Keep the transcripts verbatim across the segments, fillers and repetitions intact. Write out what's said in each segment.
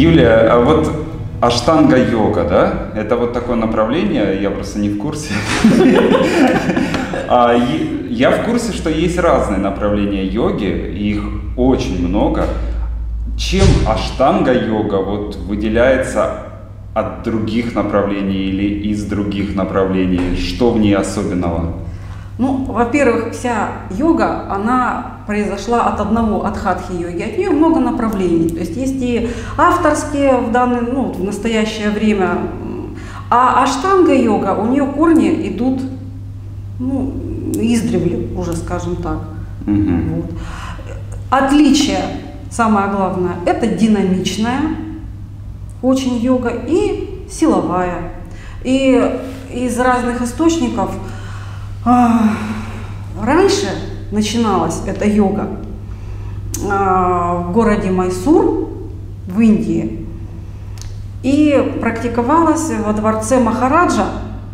Юлия, а вот аштанга-йога, да? Это вот такое направление, я просто не в курсе. Я в курсе, что есть разные направления йоги, их очень много. Чем аштанга-йога вот выделяется от других направлений или из других направлений? Что в ней особенного? Ну, во-первых, вся йога, она произошла от одного, от хатхи-йоги. От нее много направлений. То есть есть и авторские в, данный, ну, в настоящее время. А аштанга-йога, у нее корни идут, ну, издревле уже, скажем так. Угу. Вот. Отличие, самое главное, это динамичная очень йога и силовая. И из разных источников раньше начиналась эта йога в городе Майсур в Индии и практиковалась во дворце Махараджа,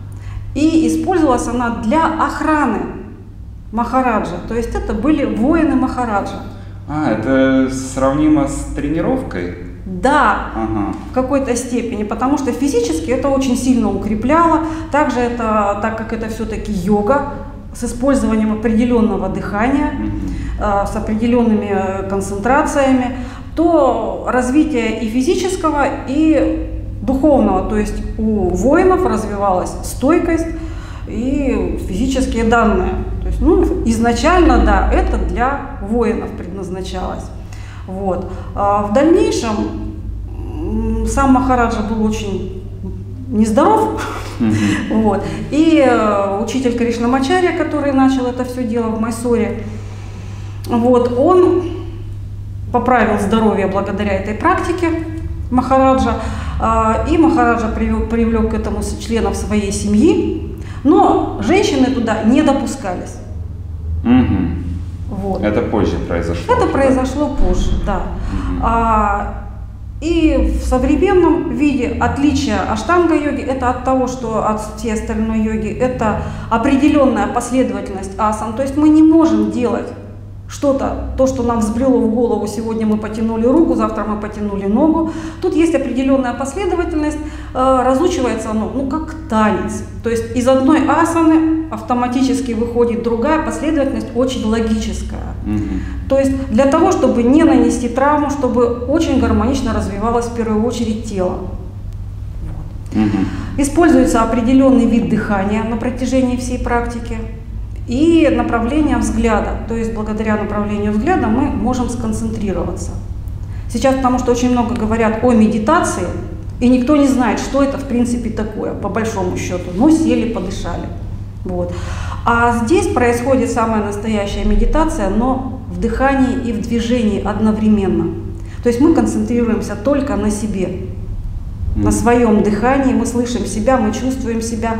и использовалась она для охраны Махараджа, то есть это были воины Махараджа. А, это сравнимо с тренировкой? Да, ага. В какой-то степени, потому что физически это очень сильно укрепляло. Также это, так как это все-таки йога с использованием определенного дыхания, Mm-hmm. э, с определенными концентрациями, то развитие и физического, и духовного, то есть у воинов развивалась стойкость и физические данные. То есть, ну, изначально, да, это для воинов предназначалось. Вот. А в дальнейшем сам Махараджа был очень нездоров, Mm-hmm. вот. И э, учитель Кришнамачарья, который начал это все дело в Майсоре, вот, он поправил здоровье благодаря этой практике Махараджа, э, и Махараджа привел, привлек к этому членов своей семьи, но женщины туда не допускались. Mm-hmm. Вот. Это позже произошло. Это да? произошло позже, да. Mm-hmm. А, и в современном виде отличие аштанга-йоги это от того, что от всей остальной йоги, это определенная последовательность асан. То есть мы не можем делать что-то, то, что нам взбрело в голову, сегодня мы потянули руку, завтра мы потянули ногу. Тут есть определенная последовательность, э, разучивается оно, ну, как танец. То есть из одной асаны автоматически выходит другая последовательность, очень логическая. Mm-hmm. То есть для того, чтобы не нанести травму, чтобы очень гармонично развивалось в первую очередь тело. Mm-hmm. Используется определенный вид дыхания на протяжении всей практики. И направление взгляда, то есть благодаря направлению взгляда мы можем сконцентрироваться. Сейчас, потому что очень много говорят о медитации, и никто не знает, что это в принципе такое, по большому счету. Ну, сели, подышали. Вот. А здесь происходит самая настоящая медитация, но в дыхании и в движении одновременно. То есть мы концентрируемся только на себе, mm-hmm. на своем дыхании, мы слышим себя, мы чувствуем себя.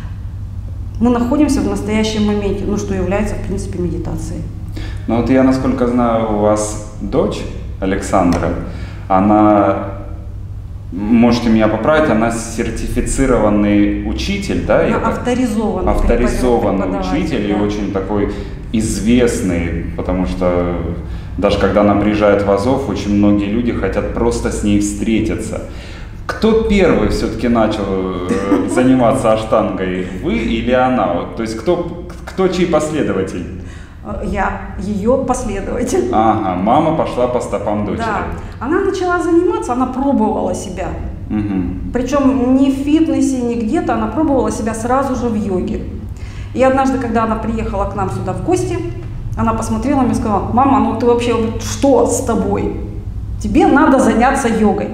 Мы находимся в настоящем моменте, ну, что является, в принципе, медитацией. Ну вот я, насколько знаю, у вас дочь Александра, она, можете меня поправить, она сертифицированный учитель, да? Она авторизованный. Авторизованный учитель, да. И очень такой известный, потому что даже когда она приезжает в Азов, очень многие люди хотят просто с ней встретиться. Кто первый все-таки начал э, заниматься аштангой, вы или она? Вот, то есть кто, кто чей последователь? Я, ее последователь. Ага, мама пошла по стопам дочери. Да, она начала заниматься, она пробовала себя. Угу. Причем не в фитнесе, не где-то, она пробовала себя сразу же в йоге. И однажды, когда она приехала к нам сюда в гости, она посмотрела на меня и сказала: мама, ну ты вообще, что с тобой? Тебе надо заняться йогой.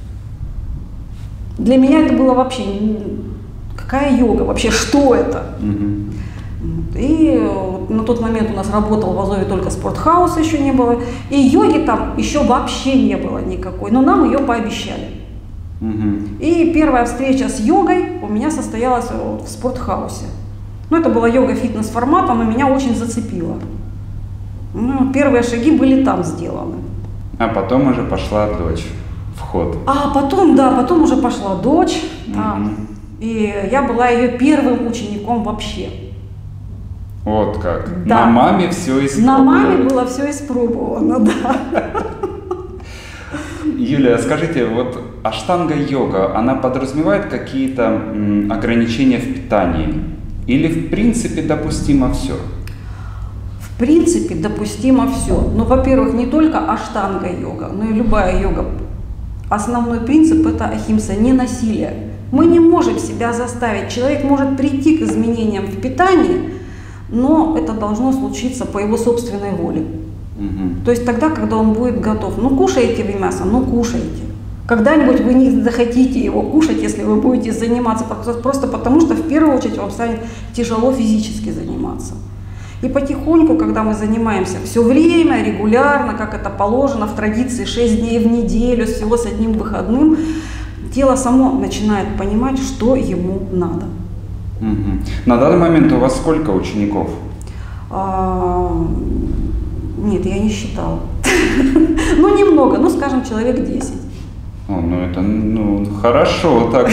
Для меня это было вообще, какая йога, вообще что это? Mm-hmm. И на тот момент у нас работал в Азове только спортхаус, еще не было, и йоги там еще вообще не было никакой, но нам ее пообещали. Mm-hmm. И первая встреча с йогой у меня состоялась в спортхаусе. Ну, это была йога фитнес-форматом, и меня очень зацепило. Ну, первые шаги были там сделаны. А потом уже пошла дочь. Ход. А потом, да, потом уже пошла дочь, Mm-hmm. а, и я была ее первым учеником вообще. Вот как. Да. На маме все испробовано. На маме было все испробовано, да. Юлия, скажите, вот аштанга-йога, она подразумевает какие-то м, ограничения в питании? Или в принципе допустимо все? В принципе допустимо все. Но, во-первых, не только аштанга-йога, но и любая йога. Основной принцип – это ахимса, не насилие. Мы не можем себя заставить. Человек может прийти к изменениям в питании, но это должно случиться по его собственной воле. Угу. То есть тогда, когда он будет готов. Ну, кушаете вы мясо, ну, кушайте. Когда-нибудь вы не захотите его кушать, если вы будете заниматься, просто потому что в первую очередь вам станет тяжело физически заниматься. И потихоньку, когда мы занимаемся все время, регулярно, как это положено в традиции, шесть дней в неделю, всего с одним выходным, тело само начинает понимать, что ему надо. Угу. На данный момент у вас сколько учеников? А, нет, я не считала. Ну, немного, ну, скажем, человек десять. О, ну это ну, хорошо так.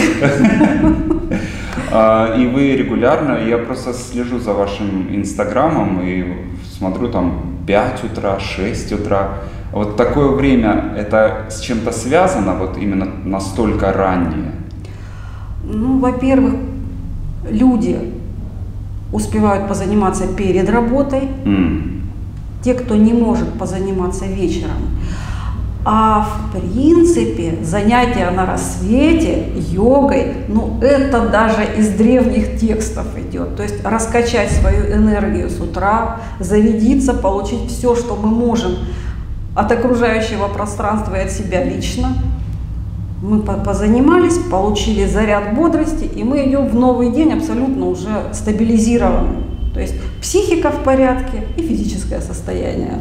А, и вы регулярно, я просто слежу за вашим инстаграмом и смотрю там пять утра, шесть утра. Вот такое время, это с чем-то связано, вот именно настолько раннее? Ну, во-первых, люди успевают позаниматься перед работой, mm. те, кто не может позаниматься вечером. А в принципе занятия на рассвете йогой, ну это даже из древних текстов идет. То есть раскачать свою энергию с утра, зарядиться, получить все, что мы можем от окружающего пространства и от себя лично. Мы позанимались, получили заряд бодрости, и мы идем в новый день абсолютно уже стабилизированные. То есть психика в порядке и физическое состояние.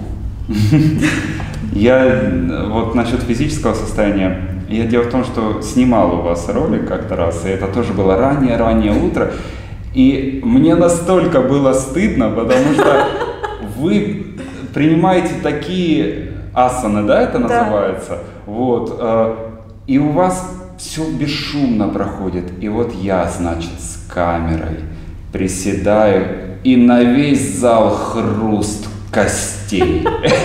Я вот насчет физического состояния, я дело в том, что снимал у вас ролик как-то раз, и это тоже было раннее-раннее утро, и мне настолько было стыдно, потому что вы принимаете такие асаны, да, это называется, да. Вот, и у вас все бесшумно проходит, и вот я, значит, с камерой приседаю, и на весь зал хруст костей.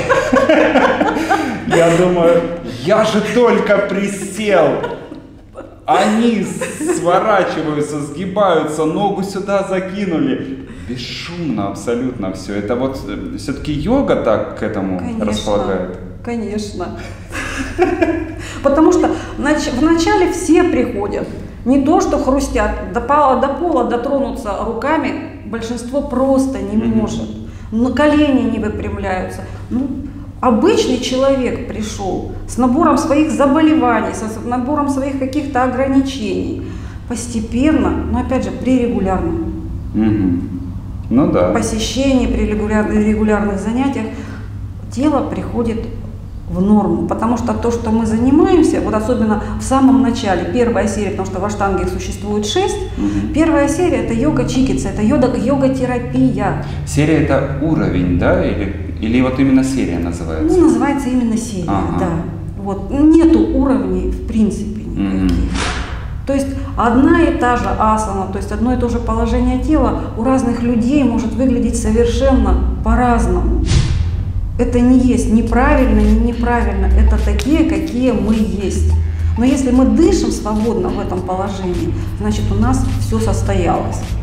Я думаю, я же только присел. Они сворачиваются, сгибаются, ногу сюда закинули. Бесшумно абсолютно все. Это вот все-таки йога так к этому конечно, располагает? Конечно. Потому что вначале все приходят. Не то, что хрустят, до пола, до пола дотронуться руками большинство просто не mm-hmm. может. На колени не выпрямляются. Ну, обычный человек пришел с набором своих заболеваний, с набором своих каких-то ограничений. Постепенно, но опять же при регулярном mm-hmm. ну, да. посещении, при регулярных, регулярных занятиях тело приходит в норму. Потому что то, что мы занимаемся, вот особенно в самом начале, первая серия, потому что в аштанге их существует шесть, угу. первая серия это йога-чикица, это йога-терапия. Серия это уровень, да? Или, или вот именно серия называется? Ну, называется именно серия, ага. да. Вот. Нету уровней в принципе никаких. Угу. То есть одна и та же асана, то есть одно и то же положение тела у разных людей может выглядеть совершенно по-разному. Это не есть неправильно, не неправильно, это такие, какие мы есть. Но если мы дышим свободно в этом положении, значит у нас все состоялось.